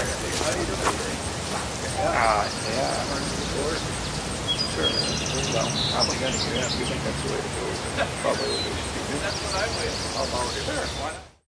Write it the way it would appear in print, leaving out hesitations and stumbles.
How you doing today? Yeah. Sure. Well, probably going to get in. You think that's the way to go? Probably what we should be doing. That's what I would. I'll volunteer. Sure, why not?